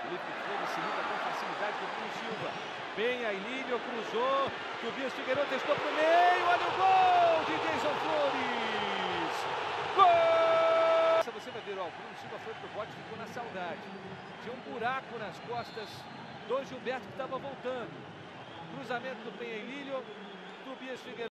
Felipe Flores se liga com facilidade com o Bruno Silva. Penha e Lílio cruzou. Tobias Figueiredo testou pro meio. Olha o gol de Jason Flores. Gol! Você vai ver, ó, o Bruno Silva foi pro bote e ficou na saudade. Tinha um buraco nas costas do Gilberto que estava voltando. Cruzamento do Penha e Lílio. Tobias Figueiredo.